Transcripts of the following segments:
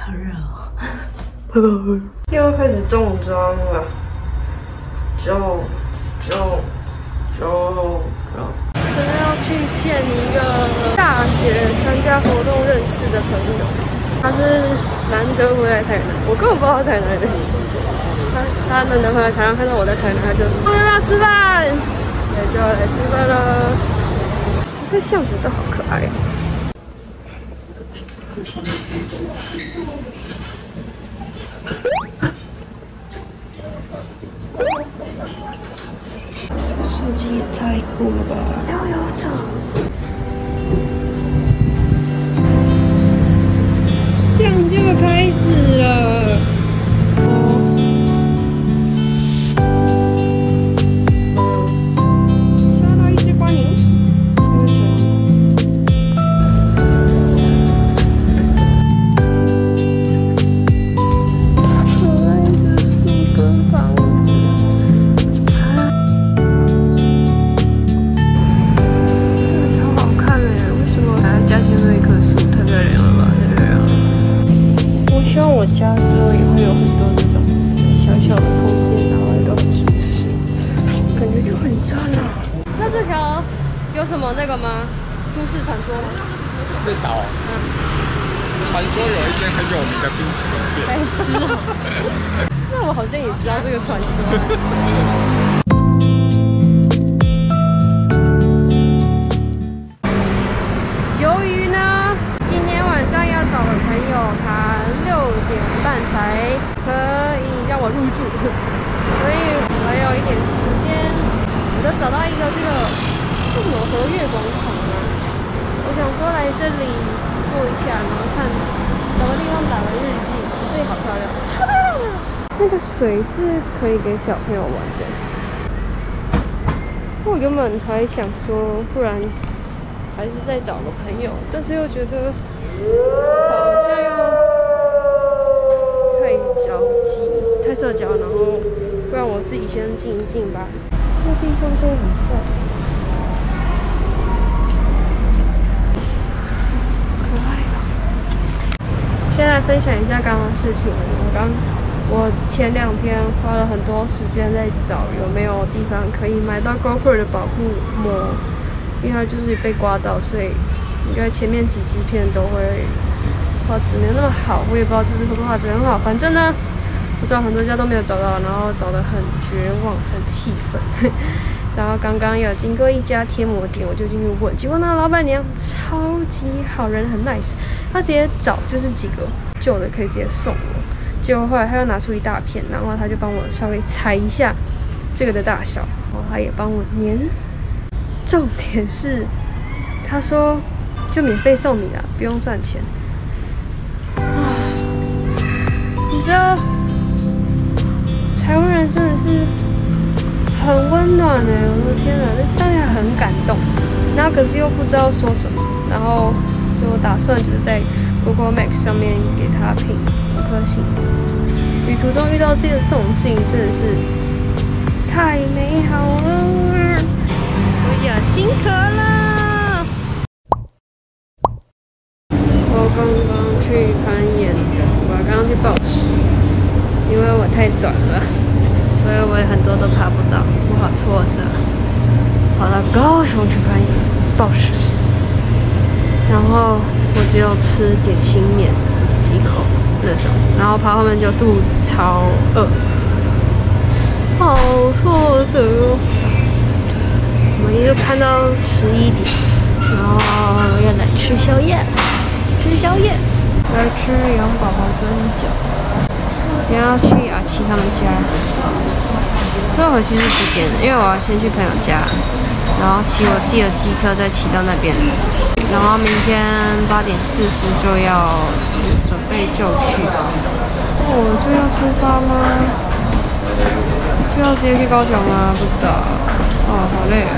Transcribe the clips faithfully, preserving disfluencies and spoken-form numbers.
好热哦。拜拜。又要开始重装了，重重重重。可能要去见一个大学参加活动认识的朋友，他是难得回来台南，我根本不知道他台南的。他他难得回来台南，看到我在台南，他就是我们要吃饭，对，就要来吃饭了。这巷子都好可爱。设计也太酷了吧！悠悠车，这样就开始了。刷到一只光宁。可爱的树跟房子。我家之后也会有很多这种小小的空间，然后也都很舒适，感觉就很赞啊。那这条有什么那个吗？都市传说吗？ 这条，嗯，传说有一间很有名的冰淇淋店。 白痴哦！那我好像也知道这个传说。由于呢，今天晚上要找的朋友，他六点半才可以让我入住，所以我还有一点时间，我就找到一个这个是什么和悦广场啊，我想说来这里坐一下，然后看找个地方打个日记，这里好漂亮，超漂亮的。那个水是可以给小朋友玩的。我原本还想说，不然还是再找个朋友，但是又觉得好像又太着急、太社交，然后不然我自己先静一静吧。这个地方真的很赞，可爱啊！先来分享一下刚刚的事情。我刚我前两天花了很多时间在找有没有地方可以买到 GoPro 的保护膜。因为它就是被刮到，所以应该前面几支片都会画质没有那么好。我也不知道这支会不会画质很好，反正呢，我找很多家都没有找到，然后找得很绝望，很气愤。然后刚刚有经过一家贴膜店，我就进去问，结果那老板娘超级好人，很 nice， 她直接找就是几个旧的可以直接送我。结果后来她又拿出一大片，然后她就帮我稍微裁一下这个的大小，然后她也帮我粘。重点是，他说就免费送你啦，不用算钱。啊，你知道台湾人真的是很温暖哎！我的天哪，这当然很感动。然后可是又不知道说什么，然后所以我打算就是在 Google Map 上面给他评五颗星。旅途中遇到这个这种事情真的是太美好了。哎呀，辛苦了！我刚刚去攀岩，我刚刚去抱石，因为我太短了，所以我也很多都爬不到，我好挫折。跑到高雄去攀岩抱石，然后我只有吃点心面几口那种，然后爬后面就肚子超饿，好挫折哦。我们一路看到十一点，然后要来吃宵夜，吃宵夜，来吃羊宝宝蒸饺。等下要去阿七他们家，那回去是几点？因为我要先去朋友家，然后骑我自己的机车再骑到那边，然后明天八点四十就要准备就绪。哦，就要出发吗？就要直接去高雄吗？不知道。哦，好累啊！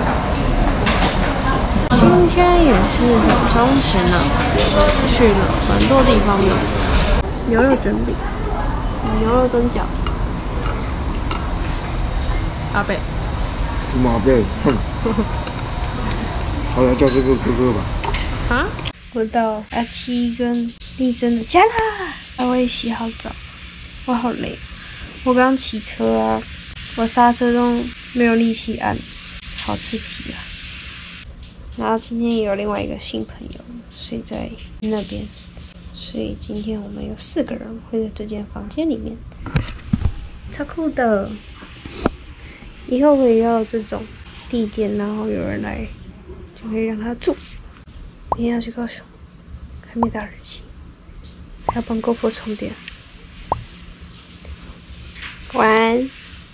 今天也是很充实呢，去了蛮多地方的。牛肉卷饼，牛肉蒸饺。阿贝。 马贝，哼。好了，叫这个哥哥吧。 啊？我到阿七跟丽珍的家啦！ 还会洗好澡。我好累，我刚骑车啊，我刹车都没有力气按，好刺激啊！然后今天也有另外一个新朋友睡在那边，所以今天我们有四个人会在这间房间里面，超酷的。以后我也要这种地垫，然后有人来就可以让他住。明天要去高雄，还没打日期，还要帮 GoPro 充电。晚安。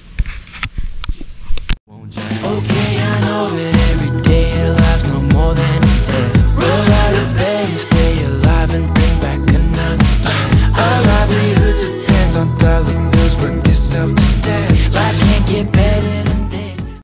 Okay, I know that every day of life's no more than a test. Roll out of bed and stay alive and bring back another chance. Our livelihood depends on dollar bills, work yourself to death. Life can't get better.